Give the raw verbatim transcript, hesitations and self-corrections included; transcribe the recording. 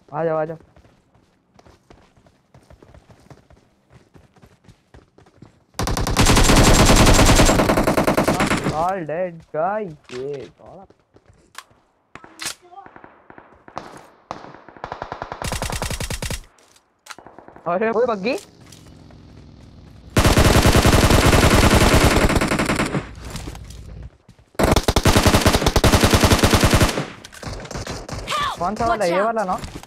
आ जाओ आ जाओ। All dead guys, ये थोड़ा। अरे ओए बग्गी। कौन सा वाला, Watch ये out! वाला ना?